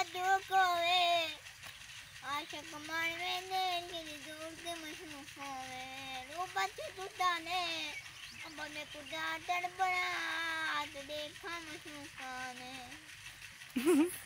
दुख होवे आशिक मानवे ने तेरी दूर से मशरूफ होवे रूपती तुटाने अब मैं कुदा तड़पड़ा आज देखा मशरूफ ने